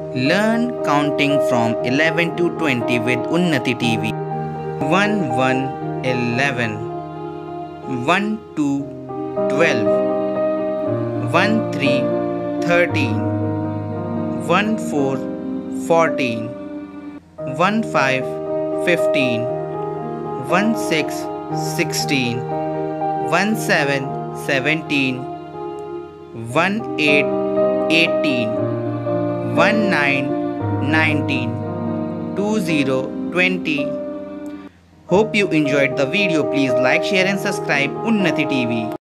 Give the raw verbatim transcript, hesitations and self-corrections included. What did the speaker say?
Learn counting from eleven to twenty with Unnati T V. one one eleven, one two twelve, one three thirteen, one four fourteen, one five fifteen, one six sixteen, one seven seventeen, one eight eighteen, one nine nineteen, two zero twenty. Hope you enjoyed the video. Please like, share and subscribe Unnati T V.